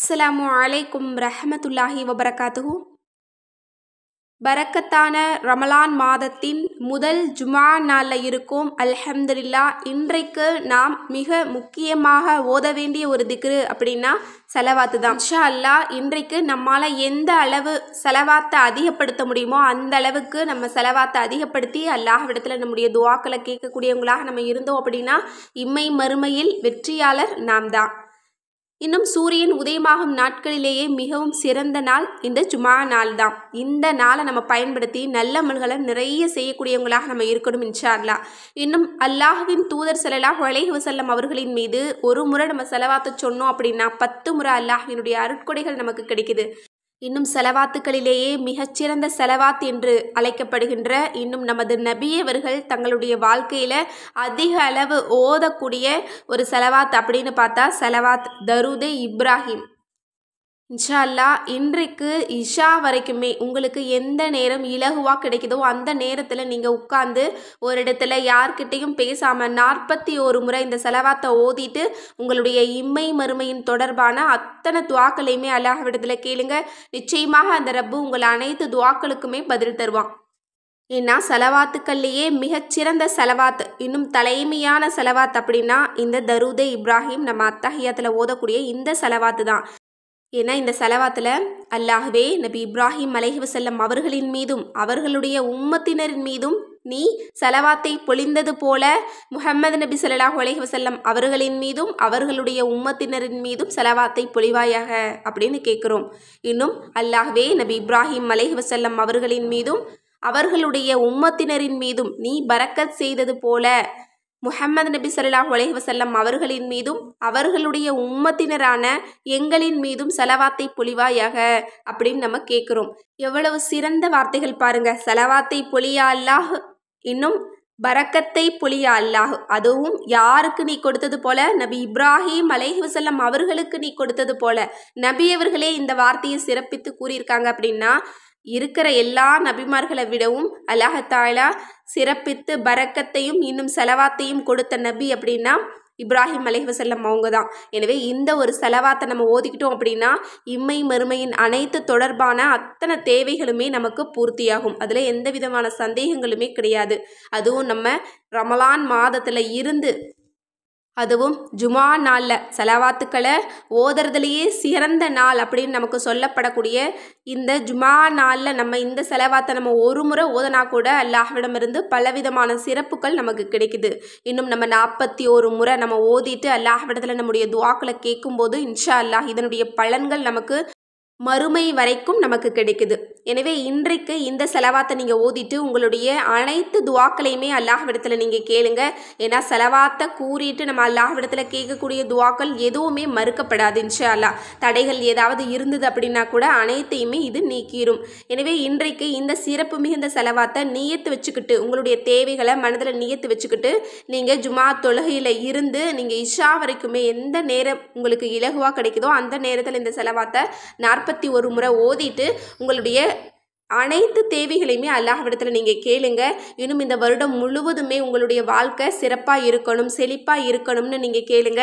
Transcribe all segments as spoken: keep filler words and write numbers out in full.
அஸ்ஸலாமு அலைக்கும் ரஹ்மத்துல்லாஹி வபரகாத்துஹு. பரக்கத்தான ரமலான் மாதத்தின் முதல் ஜுமா நாளில் இருக்கும். அல்ஹம்துலில்லாஹ். இன்றைக்கு நாம் மிக முக்கியமாக ஓத வேண்டிய ஒரு திக்ரு அப்படின்னா செலவாத்து தான். இன்ஷா அல்லாஹ் இன்றைக்கு நம்மால் எந்த அளவு செலவாத்தை அதிகப்படுத்த முடியுமோ அந்த அளவுக்கு நம்ம செலவாத்தை அதிகப்படுத்தி அல்லாஹ்விடத்தில் நம்முடைய துஆக்களை கேட்கக்கூடியவங்களாக நம்ம இருந்தோம் அப்படின்னா இம்மை மறுமையில் வெற்றியாளர் நாம் தான். இன்னும் சூரியன் உதயமாகும் நாட்களிலேயே மிகவும் சிறந்த நாள் இந்த ஜுமா நாள் தான். இந்த நாளை நம்ம பயன்படுத்தி நல்ல அமல்களை நிறைய செய்யக்கூடியவங்களாக நம்ம இருக்கணும் இன்ஷா அல்லாஹ். இன்னும் அல்லாஹ்வின் தூதர் ஸல்லல்லாஹு அலைஹி வஸல்லம் அவர்களின் மீது ஒரு முறை நம்ம செலவாத்த சொன்னோம் அப்படின்னா பத்து முறை அல்லாஹ்வினுடைய அருட்கொடைகள் நமக்கு கிடைக்குது. இன்னும் செலவாத்துக்களிலேயே மிகச்சிறந்த செலவாத் என்று அழைக்கப்படுகின்ற இன்னும் நமது நபியவர்கள் தங்களுடைய வாழ்க்கையில் அதிக அளவு ஓதக்கூடிய ஒரு செலவாத் அப்படின்னு பார்த்தா செலவாத் தரூதே இப்ராஹிம். இன்ஷா அல்லாஹ் இன்றைக்கு இஷா வரைக்குமே உங்களுக்கு எந்த நேரம் இலகுவாக கிடைக்குதோ அந்த நேரத்தில் நீங்கள் உட்கார்ந்து ஒரு இடத்துல யார்கிட்டையும் பேசாமல் நாற்பத்தி ஒரு முறை இந்த செலவாத்தை ஓதிட்டு உங்களுடைய இம்மை மறுமையின் தொடர்பான அத்தனை துவாக்களையுமே அல்லாஹ்விடத்தில் கேளுங்க. நிச்சயமாக அந்த ரப்பு உங்கள் அனைத்து துவாக்களுக்குமே பதில் தருவான். ஏன்னா செலவாத்துக்கள்லேயே மிகச்சிறந்த செலவாத் இன்னும் தலைமையான செலவாத் அப்படின்னா இந்த தரூதே இப்ராஹிம் நம்ம அத்தஹியாத்தில் ஓதக்கூடிய இந்த செலவாத்து தான். ஏன்னா இந்த செலவாத்தில் அல்லாஹ்வே நபி இப்ராஹிம் அலைஹி வஸல்லம் அவர்களின் மீதும் அவர்களுடைய உம்மத்தினரின் மீதும் நீ செலவாத்தை பொழிந்தது போல முஹம்மது நபி ஸல்லல்லாஹு அலைஹி வஸல்லம் அவர்களின் மீதும் அவர்களுடைய உம்மத்தினரின் மீதும் செலவாத்தை பொழிவாயாக அப்படின்னு கேட்குறோம். இன்னும் அல்லாஹ்வே நபி இப்ராஹிம் அலைஹி வஸல்லம் அவர்களின் மீதும் அவர்களுடைய உம்மத்தினரின் மீதும் நீ பரக்கத் செய்தது போல முஹம்மது நபி ஸல்லல்லாஹு அலைஹி வஸல்லம் அவர்களின் மீதும் அவர்களுடைய உம்மத்தினரான எங்களின் மீதும் செலவாத்தை பொழிவாயாக அப்படின்னு நம்ம கேட்குறோம். எவ்வளவு சிறந்த வார்த்தைகள் பாருங்க. செலவாத்தை பொழியா அல்லாஹ், இன்னும் பரக்கத்தை பொழியா அல்லாஹ். அதுவும் யாருக்கு நீ கொடுத்தது போல நபி இப்ராஹிம் அலைஹி வஸல்லம் அவர்களுக்கு நீ கொடுத்தது போல நபியவர்களே இந்த வார்த்தையை சிறப்பித்து கூறியிருக்காங்க அப்படின்னா இருக்கிற எல்லா நபிமார்களை விடவும் அல்லாஹ் தஆலா சிறப்பித்து பரக்கத்தையும் இன்னும் செலவாத்தையும் கொடுத்த நபி அப்படின்னா இப்ராஹிம் அலைஹி வஸல்லம் அவங்க தான். எனவே இந்த ஒரு செலவாத்தை நம்ம ஓதிக்கிட்டோம் அப்படின்னா இம்மை மறுமையின் அனைத்து தொடர்பான அத்தனை தேவைகளுமே நமக்கு பூர்த்தியாகும். அதில் எந்த விதமான சந்தேகங்களுமே கிடையாது. அதுவும் நம்ம ரமலான் மாதத்தில் இருந்து அதுவும் ஜுமா நாளில் செலவாத்துக்களை ஓதுறதுலேயே சிறந்த நாள் அப்படின்னு நமக்கு சொல்லப்படக்கூடிய இந்த ஜுமா நாளில் நம்ம இந்த செலவாத்தை நம்ம ஒரு முறை ஓதனா கூட அல்லாஹ்விடமிருந்து பலவிதமான சிறப்புகள் நமக்கு கிடைக்குது. இன்னும் நம்ம நாற்பத்தி ஒரு முறை நம்ம ஓதிட்டு அல்லாஹ்விடத்தில் நம்முடைய துஆக்களை கேட்கும்போது இன்ஷா அல்லாஹ் இதனுடைய பலன்கள் நமக்கு மறுமை வரைக்கும் நமக்கு கிடைக்குது. எனவே இன்றைக்கு இந்த செலவாத்தை நீங்கள் ஓதிட்டு உங்களுடைய அனைத்து துஆக்களையுமே அல்லாஹ்விடத்தில் நீங்கள் கேளுங்க. ஏன்னா செலவாத்தை கூறிட்டு நம்ம அல்லாஹ்விடத்தில் கேட்கக்கூடிய துஆக்கள் எதுவுமே மறுக்கப்படாது இன்ஷா அல்லாஹ். தடைகள் ஏதாவது இருந்தது அப்படின்னா கூட அனைத்தையுமே இது நீக்கிரும். எனவே இன்றைக்கு இந்த சிறப்பு மிகுந்த செலவாத்தை நியத்து வச்சுக்கிட்டு உங்களுடைய தேவைகளை மனதில் நியத்து வச்சுக்கிட்டு நீங்கள் ஜுமா தொழுகையில் இருந்து நீங்கள் இஷா வரைக்குமே எந்த நேரம் உங்களுக்கு இலகுவாக கிடைக்குதோ அந்த நேரத்தில் இந்த செலவாத்தை நாற்பத்தி ஒரு முறை ஓதிட்டு உங்களுடைய அனைத்து தேவைகளையுமே அல்லாஹ்விடத்தில் நீங்கள் கேளுங்க. இன்னும் இந்த வருடம் முழுவதுமே உங்களுடைய வாழ்க்கை சிறப்பாக இருக்கணும், செழிப்பாக இருக்கணும்னு நீங்கள் கேளுங்க.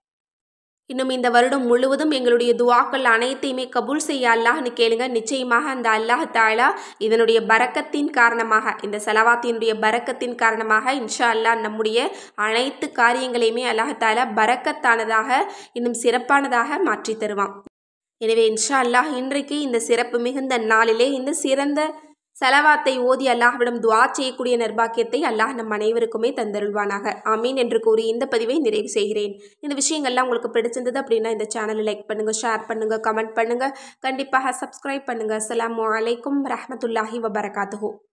இன்னும் இந்த வருடம் முழுவதும் எங்களுடைய துஆக்கள் அனைத்தையுமே கபூல் செய்ய அல்லாஹ்னு கேளுங்க. நிச்சயமாக அந்த அல்லாஹ் தஆலா இதனுடைய பரக்கத்தின் காரணமாக இந்த செலவாத்தினுடைய பரக்கத்தின் காரணமாக இன்ஷா அல்லாஹ் நம்முடைய அனைத்து காரியங்களையுமே அல்லாஹ் தஆலா பரக்கத்தானதாக இன்னும் சிறப்பானதாக மாற்றி தருவான். எனவே இன்ஷா அல்லாஹ் இன்றைக்கு இந்த சிறப்பு மிகுந்த நாளிலே இந்த சிறந்த செலவாத்தை ஓதி அல்லாஹ்விடம் துஆ செய்யக்கூடிய நற்பாக்கியத்தை அல்லாஹ் நம் அனைவருக்குமே தந்தருள்வானாக. ஆமீன் என்று கூறி இந்த பதிவை நிறைவு செய்கிறேன். இந்த விஷயங்கள்லாம் உங்களுக்கு பிடிச்சிருந்தது அப்படின்னா இந்த சேனலை லைக் பண்ணுங்கள், ஷேர் பண்ணுங்கள், கமெண்ட் பண்ணுங்கள், கண்டிப்பாக சப்ஸ்கிரைப் பண்ணுங்கள். அஸ்ஸலாமு அலைக்கும் ரஹ்மத்துல்லாஹி வபரகாத்துஹு.